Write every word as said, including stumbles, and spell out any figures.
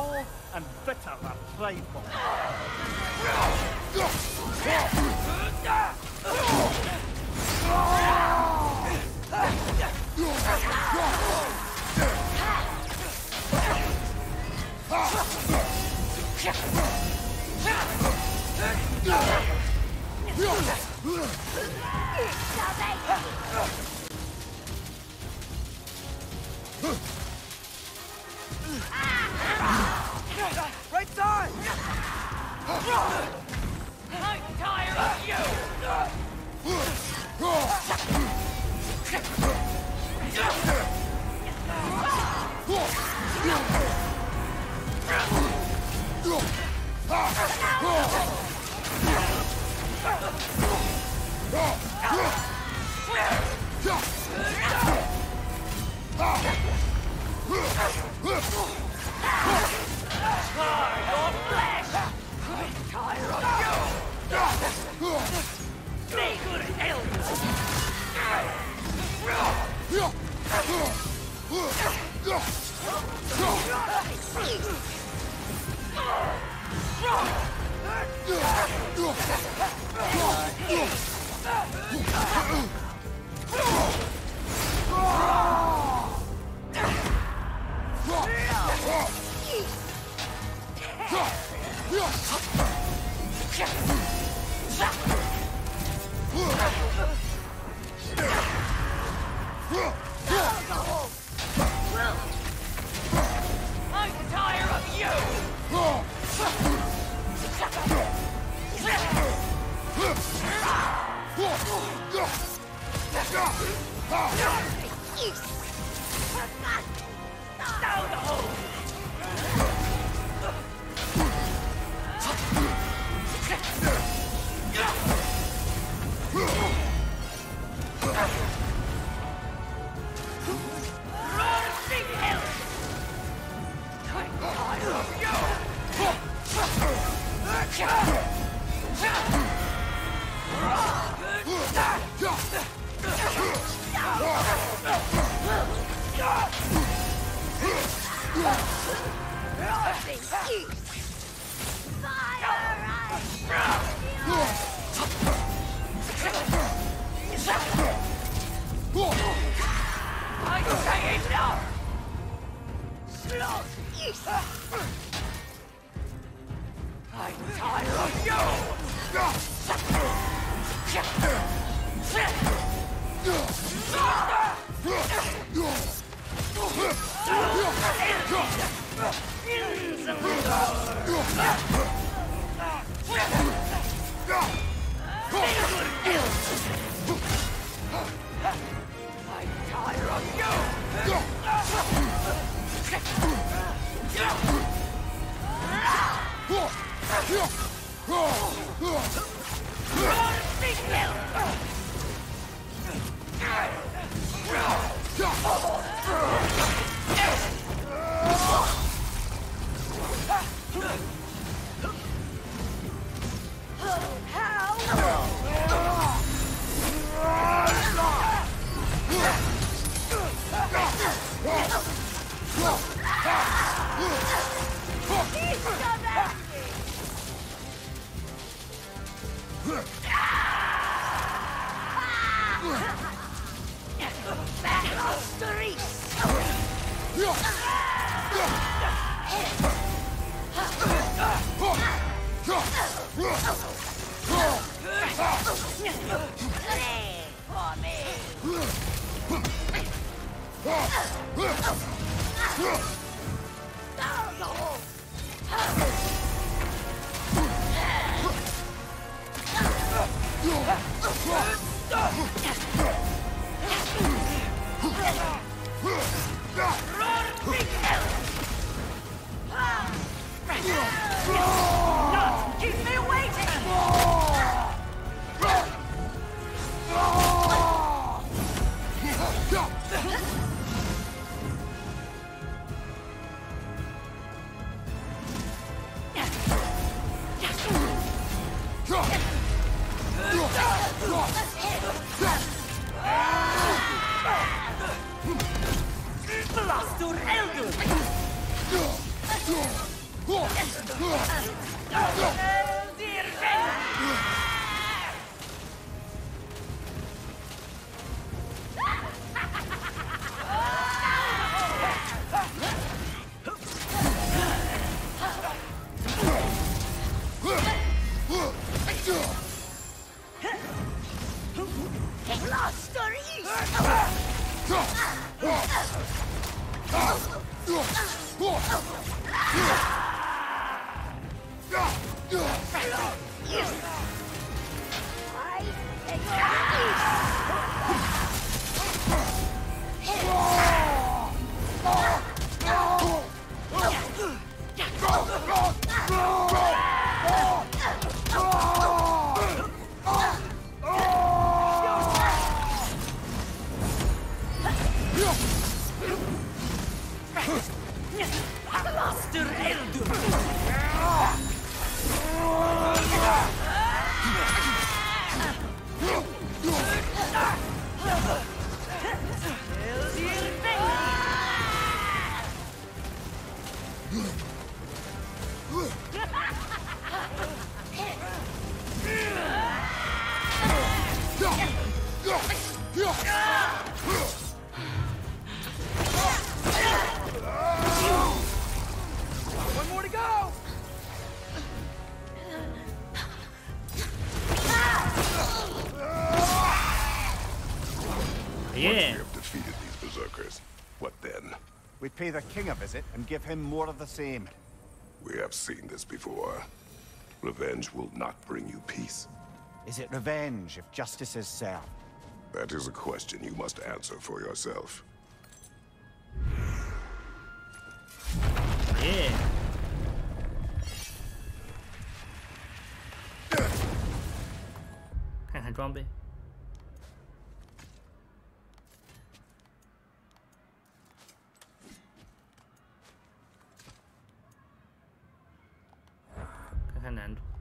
small and bitter their pride will. Right side! I'm tired of you! I'm tired of you! Down the hole! Run, big hell! I'm tired of you! I say enough! I'm tired of you! I'm tired of Not keep me waiting! Blastur Eldur! Master Eldur! One more to go! Yeah. We have defeated these berserkers. What then? We pay the king a visit and give him more of the same. We have seen this before. Revenge will not bring you peace. Is it revenge if justice is served? That is a question you must answer for yourself. Yeah. Hàng hàng zombie. Hàng hàng nạn.